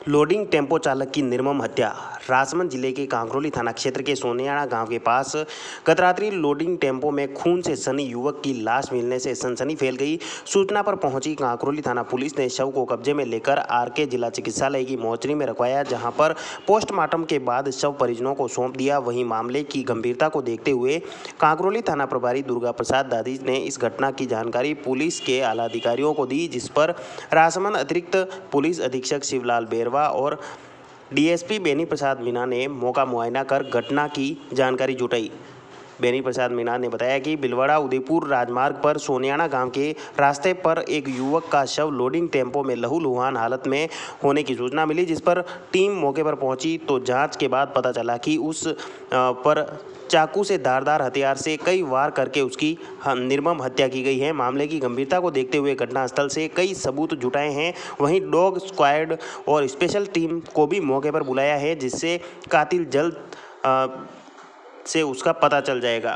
Loading tempo चालक की निर्मम हत्या। राजसमंद जिले के कांकरोली थाना क्षेत्र के सोनियाना गांव के पास गत रात्रि लोडिंग टेम्पो में खून से सनी युवक की लाश मिलने से सनसनी फैल गई। सूचना पर पहुंची कांकरोली थाना पुलिस ने शव को कब्जे में लेकर आरके जिला चिकित्सालय की मोर्चरी में रखवाया, जहां पर पोस्टमार्टम के बाद शव परिजनों को सौंप दिया। वहीं मामले की गंभीरता को देखते हुए कांकरोली थाना प्रभारी दुर्गा प्रसाद दादी ने इस घटना की जानकारी पुलिस के आला अधिकारियों को दी, जिस पर राजसमंद अतिरिक्त पुलिस अधीक्षक शिवलाल बेरवा और डीएसपी बेनी प्रसाद मीना ने मौका मुआयना कर घटना की जानकारी जुटाई। बेनी प्रसाद मीना ने बताया कि बिलवाड़ा उदयपुर राजमार्ग पर सोनियाना गांव के रास्ते पर एक युवक का शव लोडिंग टेम्पो में लहूलुहान हालत में होने की सूचना मिली, जिस पर टीम मौके पर पहुंची तो जांच के बाद पता चला कि उस पर चाकू से धारदार हथियार से कई वार करके उसकी निर्मम हत्या की गई है। मामले की गंभीरता को देखते हुए घटनास्थल से कई सबूत जुटाए हैं। वहीं डॉग स्क्वाड और स्पेशल टीम को भी मौके पर बुलाया है, जिससे कातिल जल्द से उसका पता चल जाएगा।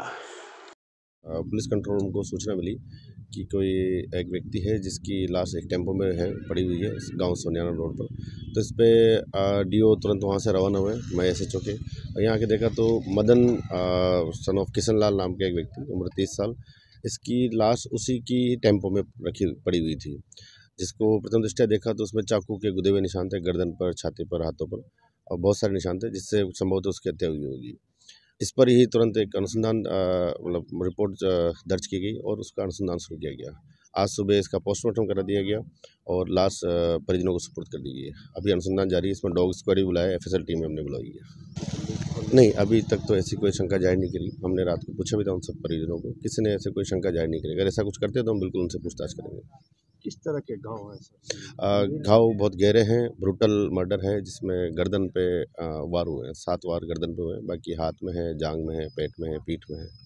पुलिस कंट्रोल रूम को सूचना मिली कि कोई एक व्यक्ति है जिसकी लाश एक टेम्पो में है पड़ी हुई है गांव सोनियाना रोड पर। तो इस पर डीओ तुरंत वहां से रवाना हुए, मैं एसएचओ के यहाँ आके देखा तो मदन सन ऑफ किशन लाल नाम के एक व्यक्ति, उम्र 30 साल, इसकी लाश उसी की टेम्पो में रखी पड़ी हुई थी। जिसको प्रथम दृष्टया देखा तो उसमें चाकू के गुदे हुए निशान थे, गर्दन पर, छाती पर, हाथों पर और बहुत सारे निशान थे, जिससे संभवतः उसकी हत्या हुई होगी। इस पर ही तुरंत एक अनुसंधान मतलब रिपोर्ट दर्ज की गई और उसका अनुसंधान शुरू किया गया। आज सुबह इसका पोस्टमार्टम करा दिया गया और लाश परिजनों को सुपुर्द कर दी गई है। अभी अनुसंधान जारी है, इसमें डॉग स्क्वाड भी बुलाया, एफएसएल टीम हमने बुलाई है। नहीं, अभी तक तो ऐसी कोई शंका जाहिर नहीं करी। हमने रात को पूछा भी था उन सब परिजनों को, किसी ने ऐसे कोई शंका जाहिर नहीं करी। अगर ऐसा कुछ करते तो हम बिल्कुल उनसे पूछताछ करेंगे। किस तरह के घाव हैं सर? घाव बहुत गहरे हैं, ब्रूटल मर्डर है, जिसमें गर्दन पे वार हुए हैं, 7 वार गर्दन पे हुए हैं, बाकी हाथ में है, जांग में है, पेट में है, पीठ में है।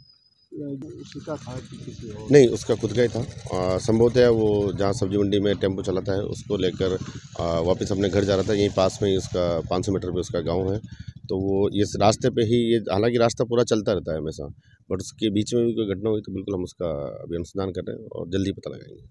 उसका था कि किसी और? नहीं, उसका खुद का ही था। संभवतः वो जहाँ सब्जी मंडी में टेम्पो चलाता है उसको लेकर वापस अपने घर जा रहा था। यहीं पास में ही उसका 500 मीटर पे उसका गाँव है। तो वो इस रास्ते पे ही, ये हालांकि रास्ता पूरा चलता रहता है हमेशा, बट उसके बीच में भी कोई घटना हुई तो बिल्कुल हम उसका अभी अनुसंधान कर रहे हैं और जल्दी पता लगाएंगे।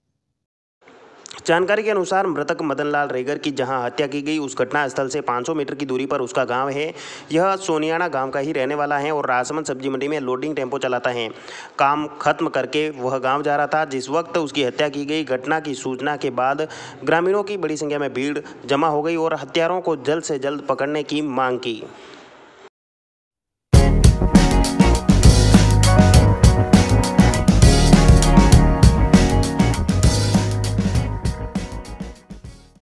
जानकारी के अनुसार मृतक मदनलाल रेगर की जहां हत्या की गई उस घटना स्थल से 500 मीटर की दूरी पर उसका गांव है। यह सोनियाना गांव का ही रहने वाला है और राजसमंद सब्जी मंडी में लोडिंग टेम्पो चलाता है। काम खत्म करके वह गांव जा रहा था जिस वक्त उसकी हत्या की गई। घटना की सूचना के बाद ग्रामीणों की बड़ी संख्या में भीड़ जमा हो गई और हत्यारों को जल्द से जल्द पकड़ने की मांग की।